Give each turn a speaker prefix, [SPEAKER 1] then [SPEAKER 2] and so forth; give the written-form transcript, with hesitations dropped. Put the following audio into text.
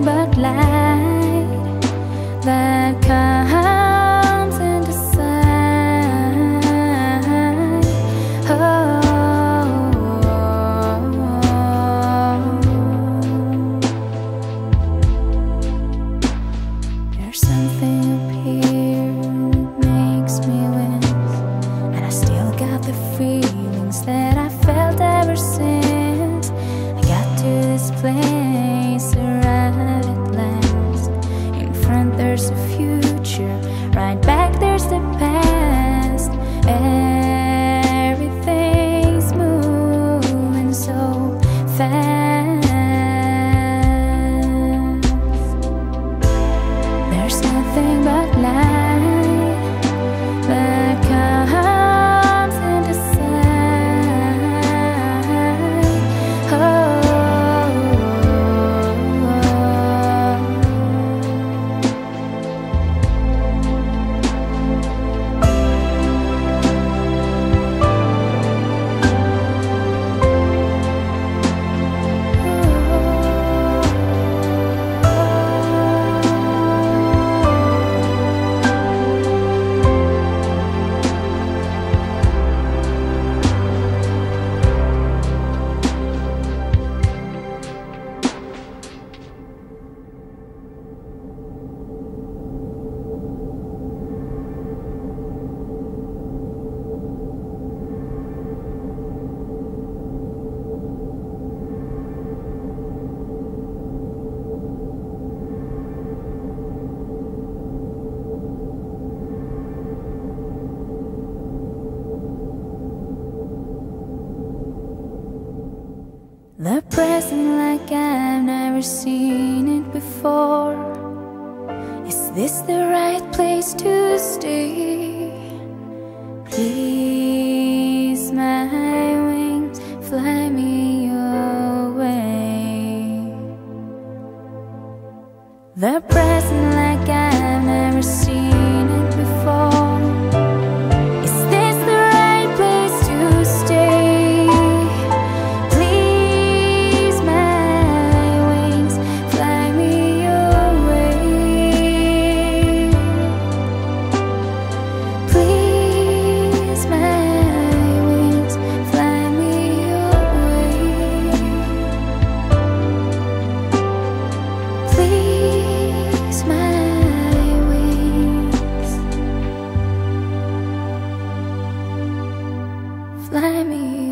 [SPEAKER 1] but light that comes into sight. There's something up here that makes me wince, and I still got the feelings that I felt ever since I got to this place, arrived at last. In front there's the future, right back there's the past. Everything's moving so fast. There's nothing but light that comes into sight. The present like I've never seen it before. Is this the right place to stay? Please, my wings, fly me away. The present like I've never seen it before. Is this the right place to stay? Fly me